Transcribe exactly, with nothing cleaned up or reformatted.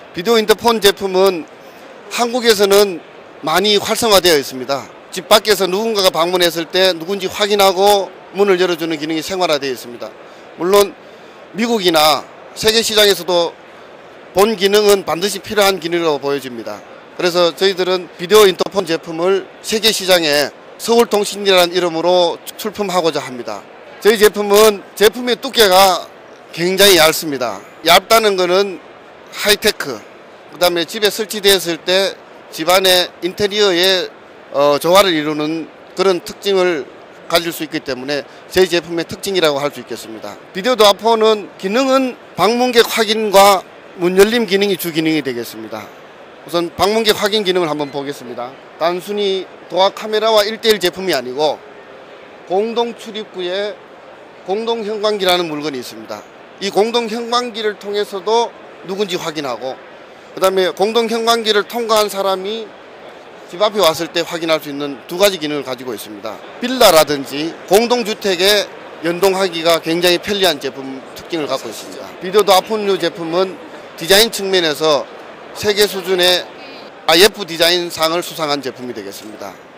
비디오 인터폰 제품은 한국에서는 많이 활성화되어 있습니다. 집 밖에서 누군가가 방문했을 때 누군지 확인하고 문을 열어주는 기능이 생활화되어 있습니다. 물론 미국이나 세계 시장에서도 본 기능은 반드시 필요한 기능으로 보여집니다. 그래서 저희들은 비디오 인터폰 제품을 세계 시장에 서울통신이라는 이름으로 출품하고자 합니다. 저희 제품은 제품의 두께가 굉장히 얇습니다. 얇다는 것은 하이테크, 그 다음에 집에 설치되었을 때 집안의 인테리어에 어, 조화를 이루는 그런 특징을 가질 수 있기 때문에 저희 제품의 특징이라고 할 수 있겠습니다. 비디오 도어폰은 기능은 방문객 확인과 문 열림 기능이 주 기능이 되겠습니다. 우선 방문객 확인 기능을 한번 보겠습니다. 단순히 도어 카메라와 일 대일 제품이 아니고 공동 출입구에 공동 현관기라는 물건이 있습니다. 이 공동 현관기를 통해서도 누군지 확인하고, 그 다음에 공동 현관기를 통과한 사람이 집 앞에 왔을 때 확인할 수 있는 두 가지 기능을 가지고 있습니다. 빌라라든지 공동주택에 연동하기가 굉장히 편리한 제품 특징을 갖고 있습니다. 비디오 도어폰류 제품은 디자인 측면에서 세계 수준의 아이에프 디자인 상을 수상한 제품이 되겠습니다.